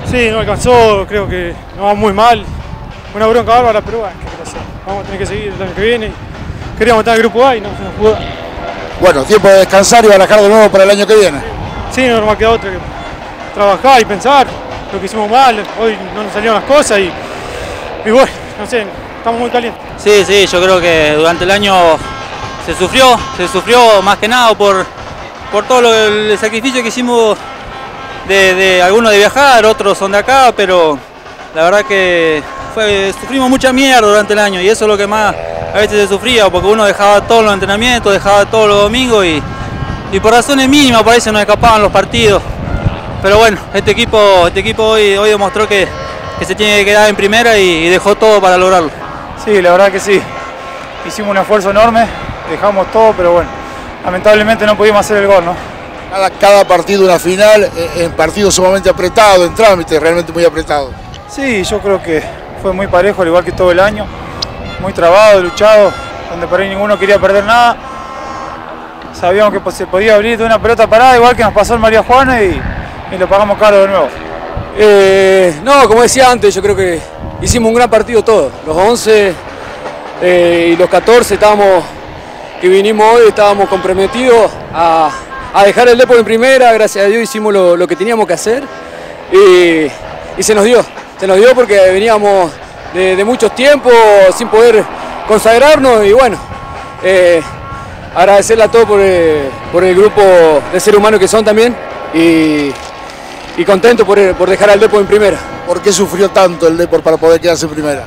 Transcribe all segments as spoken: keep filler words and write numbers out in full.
Sí, no alcanzó, creo que nos va muy mal. Una bronca bárbara, pero bueno, ¿qué pasa? Vamos a tener que seguir el año que viene. Queríamos estar en el grupo A y no se nos pudo. Bueno, tiempo de descansar y barajar de nuevo para el año que viene. Sí, no nos queda otra que trabajar y pensar lo que hicimos mal. Hoy no nos salieron las cosas y, y bueno, no sé, estamos muy calientes. Sí, sí, yo creo que durante el año se sufrió, se sufrió más que nada por, por todo lo, el sacrificio que hicimos de, de algunos de viajar, otros son de acá, pero la verdad que fue, sufrimos mucha mierda durante el año y eso es lo que más a veces se sufría, porque uno dejaba todos los entrenamientos, dejaba todos los domingos y, y por razones mínimas por ahí se nos escapaban los partidos. Pero bueno, este equipo, este equipo hoy, hoy demostró que, que se tiene que quedar en primera y, y dejó todo para lograrlo. Sí, la verdad que sí. Hicimos un esfuerzo enorme, dejamos todo, pero bueno, lamentablemente no pudimos hacer el gol, ¿no? Cada, cada partido una final, en partidos sumamente apretados, en trámites realmente muy apretados. Sí, yo creo que fue muy parejo, al igual que todo el año. Muy trabado, luchado, donde por ahí ninguno quería perder nada. Sabíamos que se podía abrir de una pelota parada, igual que nos pasó el María Juana y, y lo pagamos caro de nuevo. Eh, no, como decía antes, yo creo que hicimos un gran partido todos. Los once eh, y los catorce estábamos, que vinimos hoy, estábamos comprometidos a, a dejar el Depor en primera. Gracias a Dios hicimos lo, lo que teníamos que hacer y, y se nos dio. Se nos dio porque veníamos de, de muchos tiempos sin poder consagrarnos y bueno, eh, agradecerle a todos por, eh, por el grupo de seres humanos que son también y, y contento por, por dejar al Depor en primera. ¿Por qué sufrió tanto el Depor para poder quedarse en primera?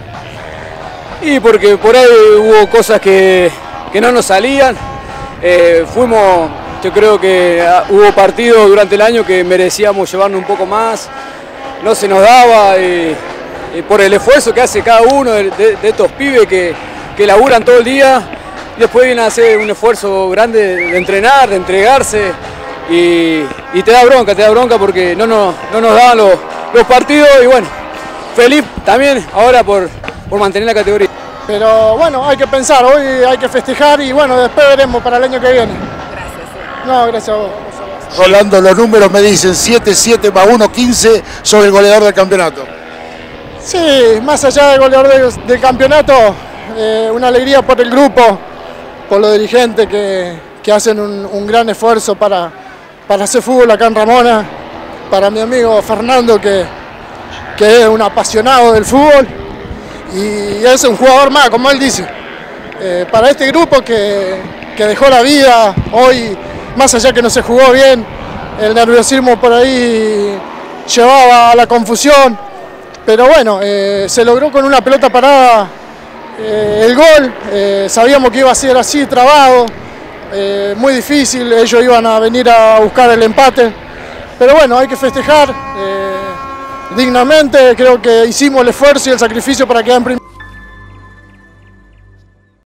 Y porque por ahí hubo cosas que, que no nos salían, eh, fuimos, yo creo que hubo partidos durante el año que merecíamos llevarnos un poco más, no se nos daba y, y por el esfuerzo que hace cada uno de, de, de estos pibes que, que laburan todo el día, y después vienen a hacer un esfuerzo grande de entrenar, de entregarse y, y te da bronca, te da bronca porque no nos, no nos daban los, los partidos y bueno, feliz también ahora por, por mantener la categoría. Pero bueno, hay que pensar, hoy hay que festejar y bueno, después veremos para el año que viene. Gracias. No, gracias a vos. Rolando, los números me dicen siete, siete más uno, quince sobre el goleador del campeonato. Sí, más allá del goleador del, del campeonato, eh, una alegría por el grupo, por los dirigentes que, que hacen un, un gran esfuerzo para, para hacer fútbol acá en Ramona, para mi amigo Fernando que, que es un apasionado del fútbol y es un jugador más, como él dice, eh, para este grupo que, que dejó la vida hoy. Más allá que no se jugó bien, el nerviosismo por ahí llevaba a la confusión, pero bueno, eh, se logró con una pelota parada eh, el gol, eh, sabíamos que iba a ser así, trabado, eh, muy difícil, ellos iban a venir a buscar el empate, pero bueno, hay que festejar eh, dignamente, creo que hicimos el esfuerzo y el sacrificio para quedar en primer